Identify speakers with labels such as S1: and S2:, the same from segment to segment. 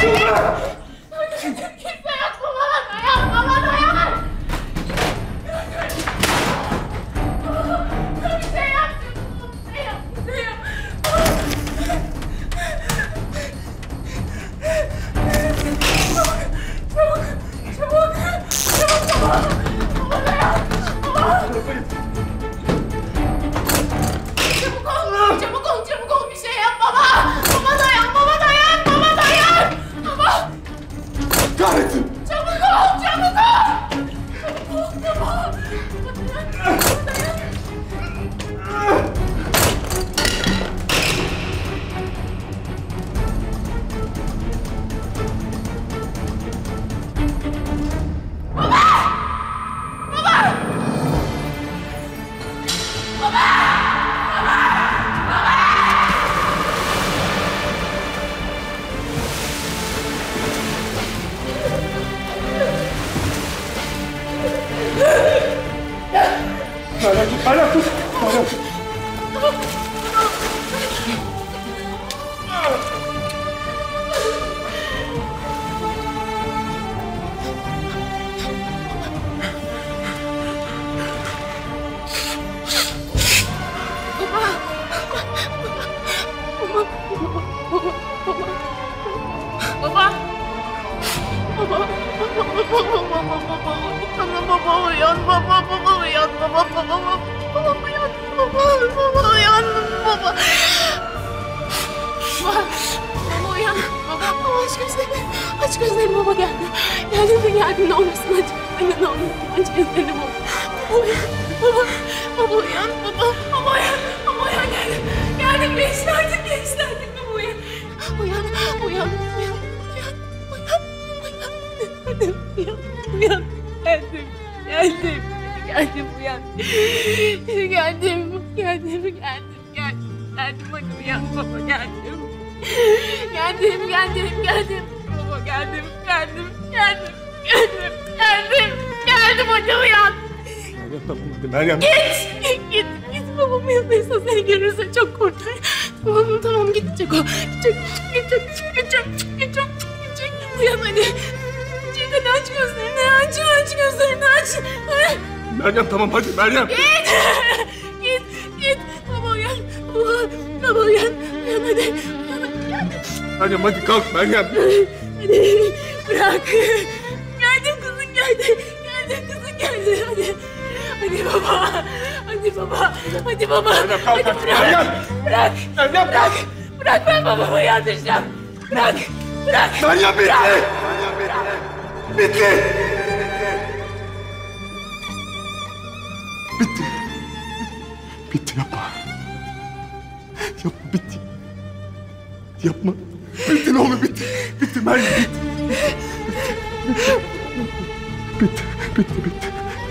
S1: Kimse yok baba. Dayan baba dayan. Bir şey yap. Bir şey yap. Bir şey yap. Çabuk. Çabuk baba. Baba dayan. Baba. Çabuk ol. Bir şey yap baba. Baba dayan. Baba.
S2: Kahretsin.
S1: Çabuk ol. Baba.
S2: Meryem tut.
S1: Baba uyan. Baba uyan. Baba aç gözlerini baba geldi. Geldi ne olursun aç gözlerini aç gözlerini baba uyan baba uyan geldim geçti artık baba uyan geldim uyan geldim hadi uyan baba geldim baba geldim hadi uyan.
S2: Meryem.
S1: Git babam yanındaysa seni görürse çok korkar. Tamam gidecek o. Gidecek. Uyan hadi. Hadi aç gözlerini aç.
S2: Meryem tamam hadi Meryem.
S1: Git. Baba uyan hadi.
S2: Meryem hadi kalk Meryem.
S1: Hadi bırak. Geldim kızın geldi. Hadi. Hadi baba.
S2: Meryem kalk
S1: Hadi
S2: bırak.
S1: bırak. Bırak ben babamı uyandıracağım. Bırak.
S2: Meryem bitti. Bitti yapma. Bitti. Yapma. Bitti ne olur bitti. Bitti Meryem bitti. Bitti.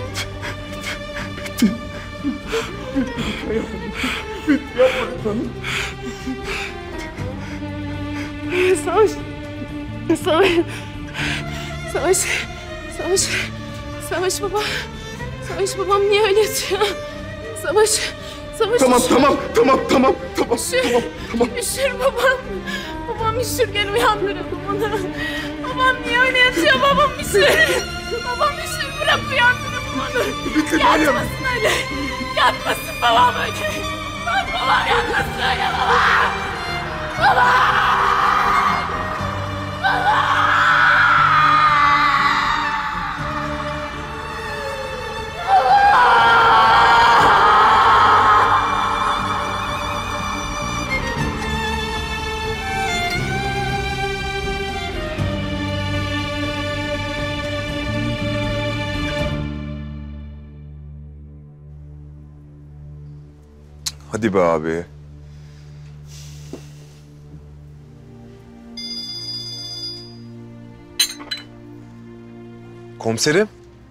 S1: Savaş baba. Savaş babam niye öyle yatıyor? Savaş. Tamam. Üşür babam. Babam üşür gel uyandırın onu. Babam niye öyle yatıyor? Babam üşür bırak uyandırın onu.
S2: Bitti Meryem.
S1: Yatmasın öyle. Yatmasın babam öyle. Babam yatmasın öyle baba. Baba.
S2: Hadi be abi. Komiserim.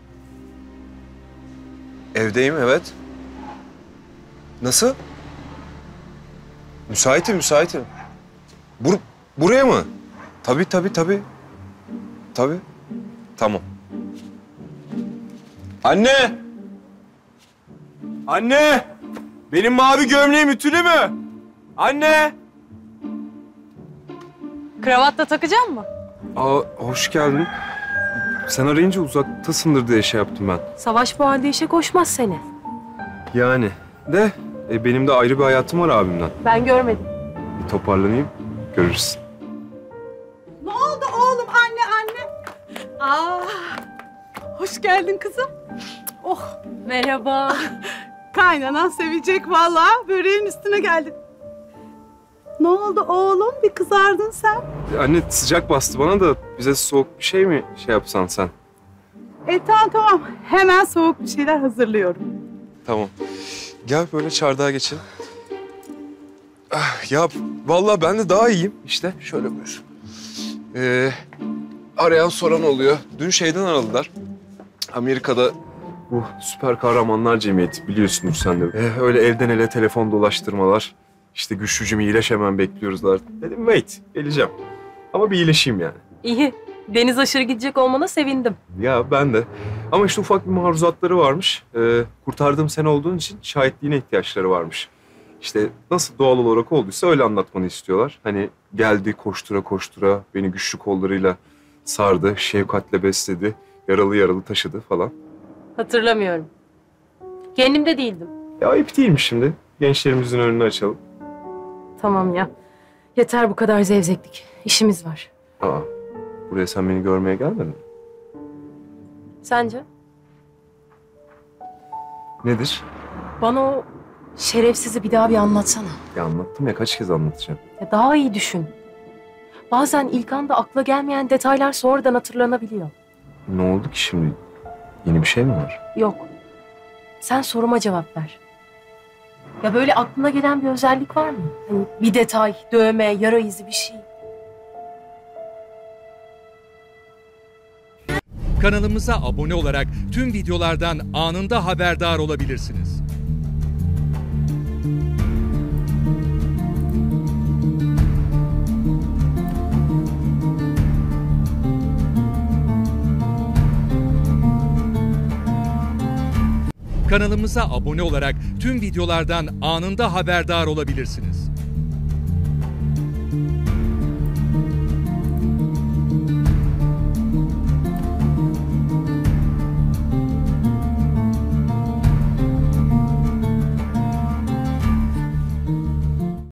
S2: Evdeyim evet. Nasıl? Müsaitim. Buraya mı? Tabii. Tamam. Anne! Benim mavi gömleğim ütülü mü? Anne!
S3: Kravat da takacak mı? Hoş geldin. Sen arayınca uzaktasındır diye şey yaptım ben.
S1: Savaş bu halde işe koşmaz seni.
S3: Yani de benim de ayrı bir hayatım var abimden.
S1: Ben görmedim.
S3: Bir toparlanayım, görürsün.
S4: Ne oldu oğlum? Anne. Hoş geldin kızım. Oh,
S1: Merhaba.
S4: kaynanan sevecek vallahi. Böreğin üstüne geldin. Ne oldu oğlum? Bir kızardın sen.
S3: Anne sıcak bastı bana da bize soğuk bir şey mi şey yapsan sen?
S4: Tamam. Hemen soğuk bir şeyler hazırlıyorum.
S3: Tamam. Gel böyle çardağa geçelim. Ya vallahi ben de daha iyiyim. İşte şöyle buyur. Arayan soran oluyor. Dün şeyden aradılar. Amerika'da bu süper kahramanlar cemiyeti biliyorsunuz sen de. Öyle elden ele telefon dolaştırmalar. İşte güçlücüm iyileş hemen bekliyoruzlar. Dedim wait geleceğim. Ama bir iyileşeyim yani.
S1: İyi. Deniz aşırı gidecek olmana sevindim.
S3: Ya ben de. Ama işte ufak bir maruzatları varmış. Kurtardığım sen olduğun için şahitliğine ihtiyaçları varmış. İşte nasıl doğal olarak olduysa öyle anlatmanı istiyorlar. Hani geldi koştura koştura beni güçlü kollarıyla sardı, şefkatle besledi, yaralı yaralı taşıdı falan.
S1: Hatırlamıyorum. Kendimde değildim.
S3: Ya ayıp değilmiş şimdi. Gençlerimizin önünü açalım.
S1: Tamam ya. Yeter bu kadar zevzeklik. İşimiz var.
S3: Buraya sen beni görmeye gelmedin mi?
S1: Sence?
S3: Nedir?
S1: Bana o şerefsizi bir daha bir anlatsana.
S3: Ya anlattım ya kaç kez anlatacağım.
S1: Ya daha iyi düşün. Bazen ilk anda akla gelmeyen detaylar sonradan hatırlanabiliyor.
S3: Ne oldu ki şimdi? Yeni bir şey mi var?
S1: Yok. Sen soruma cevap ver. Ya böyle aklına gelen bir özellik var mı? Hani bir detay, dövme, yara izi bir şey.
S5: Kanalımıza abone olarak tüm videolardan anında haberdar olabilirsiniz. Kanalımıza abone olarak tüm videolardan anında haberdar olabilirsiniz.